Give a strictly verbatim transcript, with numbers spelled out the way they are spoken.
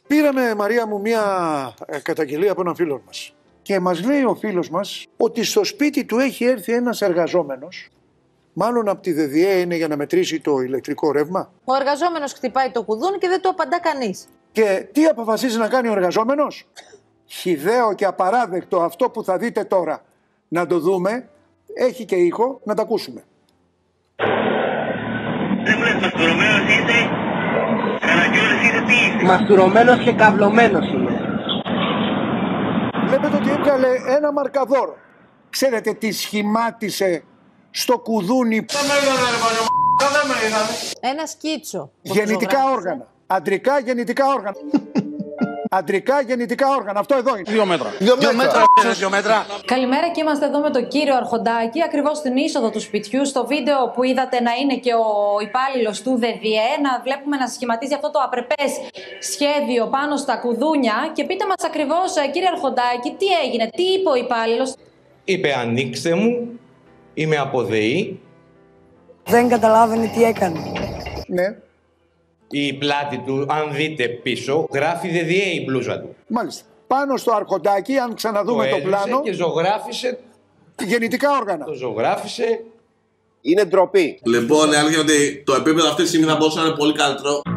Πήραμε, Μαρία μου, μια καταγγελία από έναν φίλο μας. Και μας λέει ο φίλος μας ότι στο σπίτι του έχει έρθει ένας εργαζόμενος, μάλλον από τη ΔΔΕ είναι για να μετρήσει το ηλεκτρικό ρεύμα. Ο εργαζόμενος χτυπάει το κουδούνι και δεν το απαντά κανείς. Και τι αποφασίζει να κάνει ο εργαζόμενος? Χυδαίο και απαράδεκτο αυτό που θα δείτε τώρα. Να το δούμε. Έχει και ήχο, να τα ακούσουμε. Δεν μου λες μαστουρωμένος είσαι, Καραγκιόλης είσαι, τι είσαι? Μαστουρωμένος και καυλωμένος είμαι. Βλέπετε ότι έβγαλε ένα μαρκαδόρο. Ξέρετε τι σχημάτισε στο κουδούνι? Ένα σκίτσο. Γεννητικά όργανα. Αντρικά γεννητικά όργανα. Αντρικά γεννητικά όργανα. Αυτό εδώ είναι. Δύο μέτρα. Δύο μέτρα. Δύο μέτρα. Δύο μέτρα. Καλημέρα και είμαστε εδώ με τον κύριο Αρχοντάκη, ακριβώς στην είσοδο του σπιτιού. Στο βίντεο που είδατε να είναι και ο υπάλληλος του ΔΔΕ, να βλέπουμε να σχηματίζει αυτό το απρεπές σχέδιο πάνω στα κουδούνια. Και πείτε μας ακριβώς, κύριε Αρχοντάκη, τι έγινε, τι είπε ο υπάλληλος? Είπε ανοίξτε μου, είμαι από ΔΕΗ. Δεν καταλάβαινε τι έκανε. Ναι. Η πλάτη του, αν δείτε πίσω, γράφει ΔΔΕ η μπλούζα του. Μάλιστα. Πάνω στο Αρχοντάκη, αν ξαναδούμε το, το πλάνο. Και ζωγράφισε. Γεννητικά όργανα. Το ζωγράφισε. Είναι ντροπή. Λοιπόν, η αλήθεια είναι ότι το επίπεδο αυτή τη στιγμή θα μπορούσε να είναι πολύ καλύτερο.